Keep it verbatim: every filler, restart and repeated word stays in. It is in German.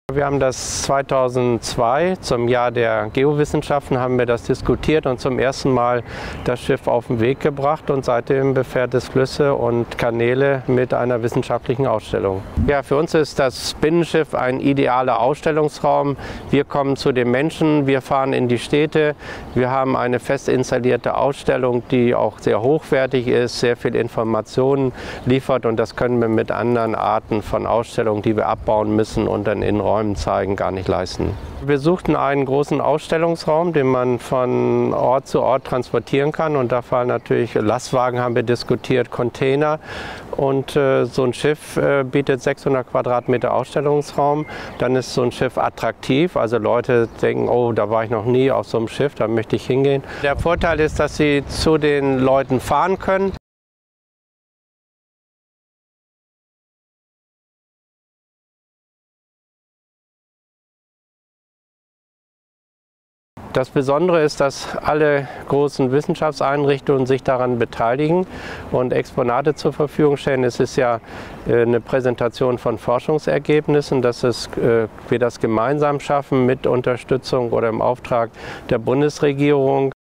Wir haben das zweitausendzwei, zum Jahr der Geowissenschaften, haben wir das diskutiert und zum ersten Mal das Schiff auf den Weg gebracht. Und seitdem befährt es Flüsse und Kanäle mit einer wissenschaftlichen Ausstellung. Ja, für uns ist das Binnenschiff ein idealer Ausstellungsraum. Wir kommen zu den Menschen, wir fahren in die Städte. Wir haben eine fest installierte Ausstellung, die auch sehr hochwertig ist, sehr viel Informationen liefert. Und das können wir mit anderen Arten von Ausstellungen, die wir abbauen müssen und dann in Räumen zeigen, gar nicht leisten. Wir suchten einen großen Ausstellungsraum, den man von Ort zu Ort transportieren kann. Und da fallen natürlich Lastwagen, haben wir diskutiert, Container. Und äh, so ein Schiff äh, bietet sechshundert Quadratmeter Ausstellungsraum. Dann ist so ein Schiff attraktiv. Also Leute denken, oh, da war ich noch nie auf so einem Schiff, da möchte ich hingehen. Der Vorteil ist, dass sie zu den Leuten fahren können. Das Besondere ist, dass alle großen Wissenschaftseinrichtungen sich daran beteiligen und Exponate zur Verfügung stellen. Es ist ja eine Präsentation von Forschungsergebnissen, dass es, wir das gemeinsam schaffen mit Unterstützung oder im Auftrag der Bundesregierung.